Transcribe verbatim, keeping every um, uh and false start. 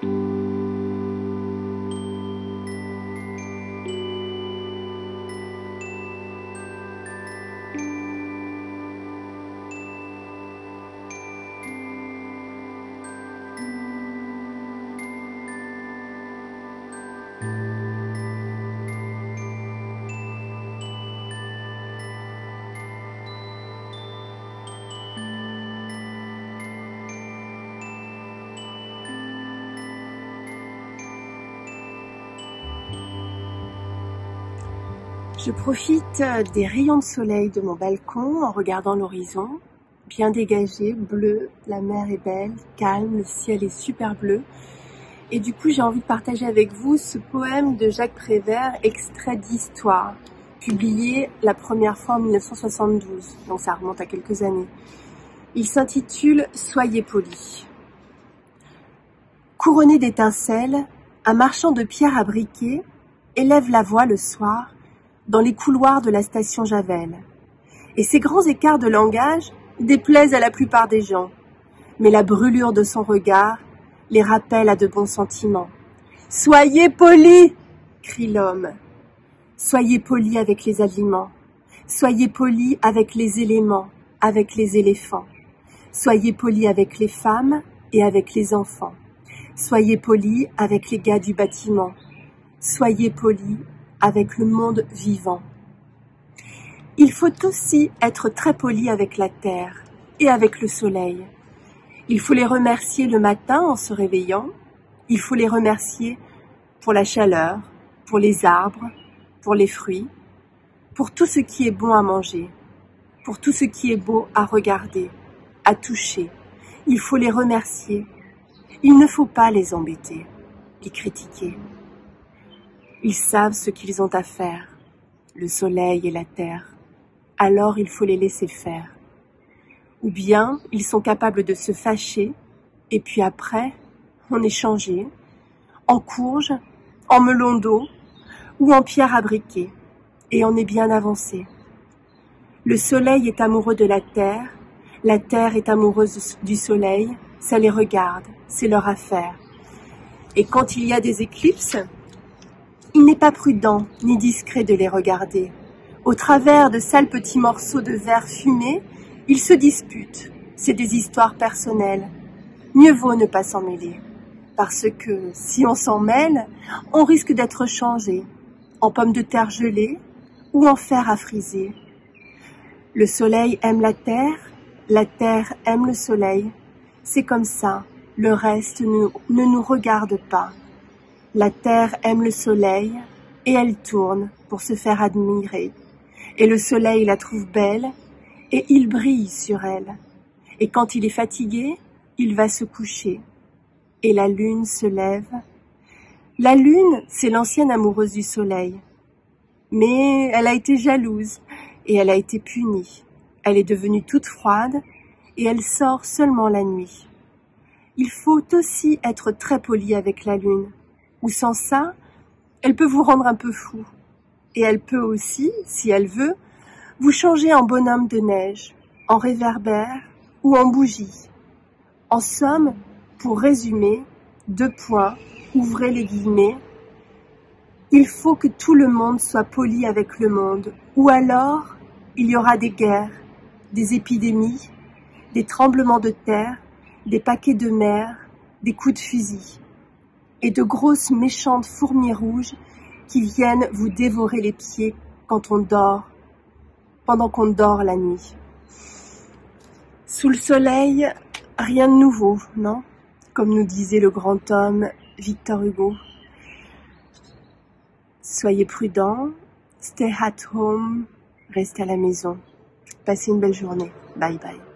Je profite des rayons de soleil de mon balcon en regardant l'horizon, bien dégagé, bleu, la mer est belle, calme, le ciel est super bleu. Et du coup, j'ai envie de partager avec vous ce poème de Jacques Prévert, extrait d'Histoire, publié la première fois en mille neuf cent soixante-douze, donc ça remonte à quelques années. Il s'intitule « Soyez polis ». Couronné d'étincelles, un marchand de pierres à briquet élève la voix le soir dans les couloirs de la station Javel. Et ses grands écarts de langage déplaisent à la plupart des gens. Mais la brûlure de son regard les rappelle à de bons sentiments. « Soyez polis !» crie l'homme. Soyez polis avec les aliments. Soyez polis avec les éléments, avec les éléphants. Soyez polis avec les femmes et avec les enfants. Soyez polis avec les gars du bâtiment. Soyez polis avec le monde vivant. Il faut aussi être très poli avec la terre et avec le soleil. Il faut les remercier le matin en se réveillant. Il faut les remercier pour la chaleur, pour les arbres, pour les fruits, pour tout ce qui est bon à manger, pour tout ce qui est beau à regarder, à toucher. Il faut les remercier. Il ne faut pas les embêter, les critiquer. Ils savent ce qu'ils ont à faire, le soleil et la terre. Alors il faut les laisser faire. Ou bien ils sont capables de se fâcher, et puis après, on est changé, en courge, en melon d'eau, ou en pierre à briquet, et on est bien avancé. Le soleil est amoureux de la terre, la terre est amoureuse du soleil, ça les regarde, c'est leur affaire. Et quand il y a des éclipses, il n'est pas prudent ni discret de les regarder. Au travers de sales petits morceaux de verre fumé, ils se disputent. C'est des histoires personnelles. Mieux vaut ne pas s'en mêler. Parce que si on s'en mêle, on risque d'être changé en pommes de terre gelées ou en fer à friser. Le soleil aime la terre, la terre aime le soleil. C'est comme ça, le reste ne, ne nous regarde pas. La terre aime le soleil et elle tourne pour se faire admirer. Et le soleil la trouve belle et il brille sur elle. Et quand il est fatigué, il va se coucher. Et la lune se lève. La lune, c'est l'ancienne amoureuse du soleil. Mais elle a été jalouse et elle a été punie. Elle est devenue toute froide et elle sort seulement la nuit. Il faut aussi être très poli avec la lune. Ou sans ça, elle peut vous rendre un peu fou. Et elle peut aussi, si elle veut, vous changer en bonhomme de neige, en réverbère ou en bougie. En somme, pour résumer, deux points, ouvrez les guillemets, il faut que tout le monde soit poli avec le monde, ou alors il y aura des guerres, des épidémies, des tremblements de terre, des paquets de mer, des coups de fusil. Et de grosses méchantes fourmis rouges qui viennent vous dévorer les pieds quand on dort, pendant qu'on dort la nuit. Sous le soleil, rien de nouveau, non? Comme nous disait le grand homme Victor Hugo. Soyez prudents, stay at home, restez à la maison. Passez une belle journée. Bye bye.